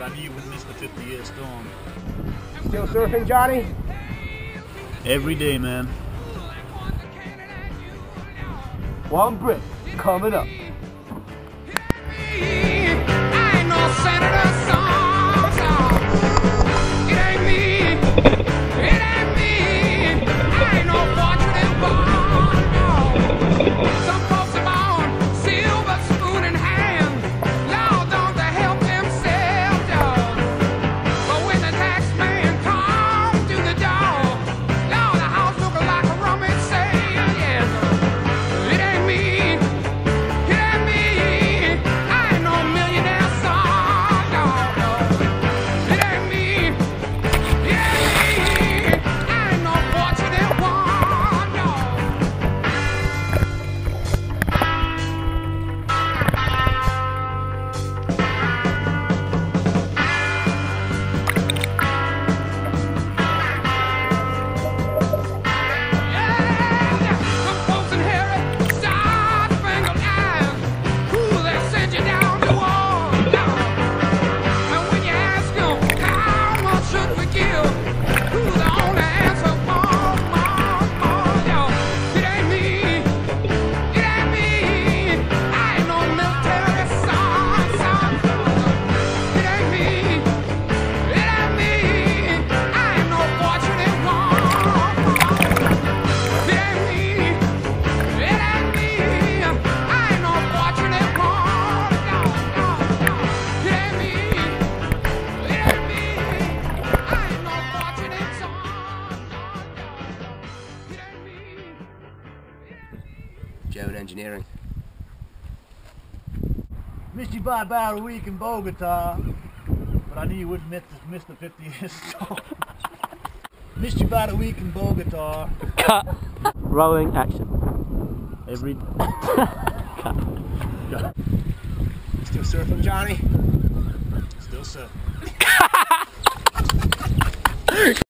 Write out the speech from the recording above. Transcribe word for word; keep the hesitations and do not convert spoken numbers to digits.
I knew you would miss the fifty year storm. Still surfing, Johnny? Every day, man. One brick coming up. German engineering. Missed you by about a week in Bogota, but I knew you wouldn't miss the, miss the fifty year storm. Missed you about a week in Bogota. Cut. Rolling action. Every. Still surfing, Johnny? Still surfing.